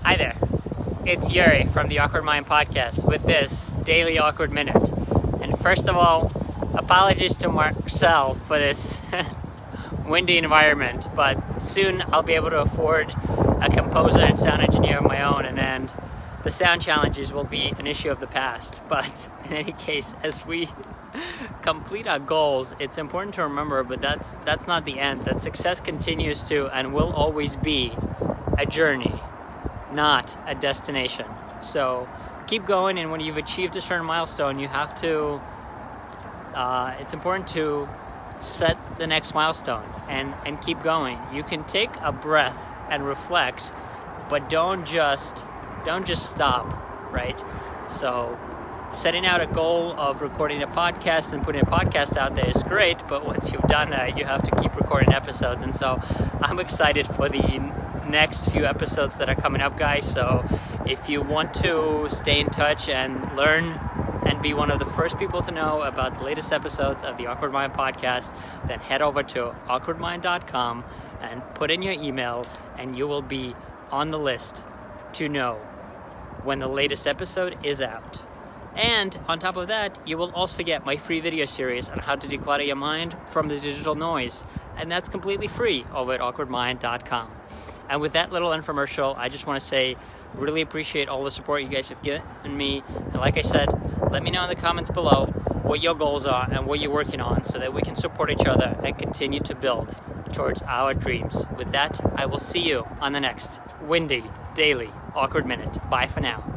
Hi there, it's Yuri from the Awkward Mind Podcast with this Daily Awkward Minute. And first of all, apologies to Marcel for this windy environment, but soon I'll be able to afford a composer and sound engineer of my own, and then the sound challenges will be an issue of the past. But in any case, as we complete our goals, it's important to remember, but that's not the end, that success continues to and will always be a journey, not a destination. So keep going, and when you've achieved a certain milestone, you have to it's important to set the next milestone and keep going. You can take a breath and reflect, but don't just stop, right? So setting out a goal of recording a podcast and putting a podcast out there is great, but once you've done that, you have to keep recording episodes. And so I'm excited for the next few episodes that are coming up, guys. So if you want to stay in touch and learn and be one of the first people to know about the latest episodes of the Awkward Mind Podcast, then head over to awkwardmind.com and put in your email, and you will be on the list to know when the latest episode is out. And on top of that, you will also get my free video series on how to declutter your mind from the digital noise. And that's completely free over at awkwardmind.com. And with that little infomercial, I just want to say, really appreciate all the support you guys have given me. And like I said, let me know in the comments below what your goals are and what you're working on, so that we can support each other and continue to build towards our dreams. With that, I will see you on the next windy, daily, awkward minute. Bye for now.